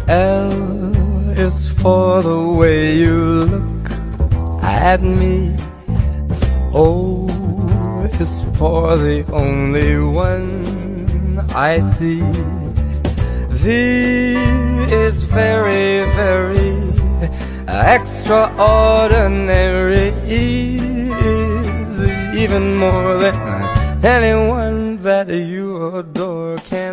L is for the way you look at me. O is for the only one I see. V is very, very extraordinary. E is even more than anyone that you adore can